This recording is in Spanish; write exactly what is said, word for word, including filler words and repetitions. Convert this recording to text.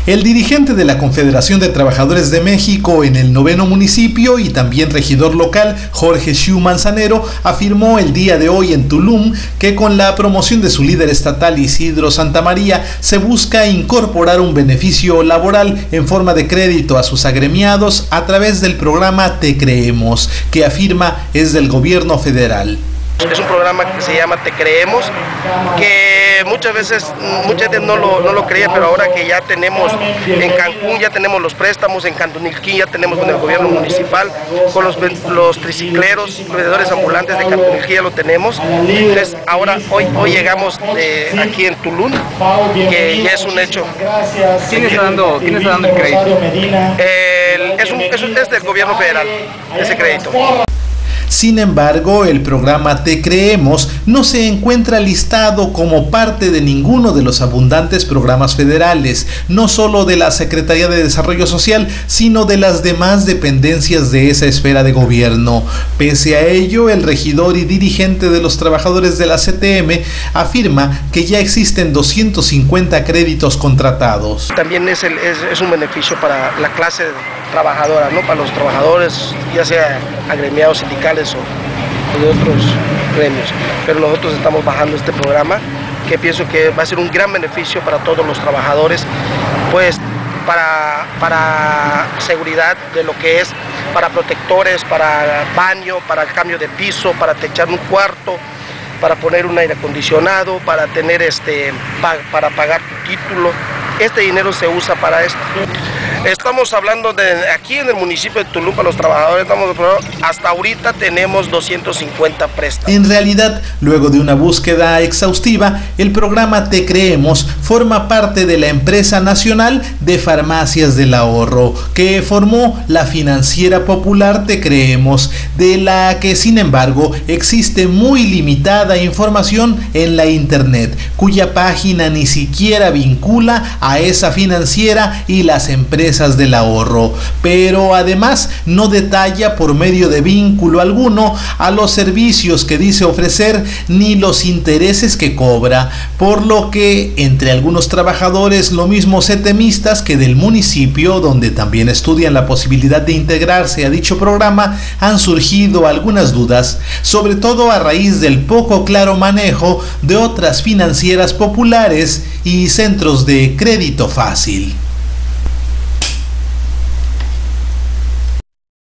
El dirigente de la Confederación de Trabajadores de México en el noveno municipio y también regidor local, Jorge Xiu Manzanero, afirmó el día de hoy en Tulum que con la promoción de su líder estatal Isidro Santamaría se busca incorporar un beneficio laboral en forma de crédito a sus agremiados a través del programa Te Creemos, que afirma es del gobierno federal. Es un programa que se llama Te Creemos, que muchas veces, mucha gente no lo, no lo creía, pero ahora que ya tenemos en Cancún, ya tenemos los préstamos, en Cantunilquín ya tenemos con el gobierno municipal, con los, los tricicleros, vendedores ambulantes de Cantunilquín ya lo tenemos. Entonces ahora, hoy, hoy llegamos de aquí en Tulum, que ya es un hecho. ¿Quién está dando, quién está dando el crédito? El, es, un, es, un, es del gobierno federal, ese crédito. Sin embargo, el programa Te Creemos no se encuentra listado como parte de ninguno de los abundantes programas federales, no solo de la Secretaría de Desarrollo Social, sino de las demás dependencias de esa esfera de gobierno. Pese a ello, el regidor y dirigente de los trabajadores de la C T M afirma que ya existen doscientos cincuenta créditos contratados. También es, el, es, es un beneficio para la clase trabajadora, ¿no? Para los trabajadores, ya sea agremiados, sindicales o de otros gremios, pero nosotros estamos bajando este programa que pienso que va a ser un gran beneficio para todos los trabajadores, pues para, para seguridad de lo que es, para protectores, para baño, para el cambio de piso, para techar un cuarto, para poner un aire acondicionado, para tener este, para pagar tu título. Este dinero se usa para esto. Estamos hablando de aquí en el municipio de Tulum, para los trabajadores, estamos, hasta ahorita tenemos doscientos cincuenta préstamos. En realidad, luego de una búsqueda exhaustiva, el programa Te Creemos forma parte de la empresa nacional de farmacias del ahorro, que formó la financiera popular Te Creemos, de la que sin embargo existe muy limitada información en la internet, cuya página ni siquiera vincula a esa financiera y las empresas del ahorro, pero además no detalla por medio de vínculo alguno a los servicios que dice ofrecer ni los intereses que cobra, por lo que entre algunos trabajadores, lo mismo setemistas que del municipio, donde también estudian la posibilidad de integrarse a dicho programa, han surgido algunas dudas, sobre todo a raíz del poco claro manejo de otras financieras populares y centros de crédito fácil.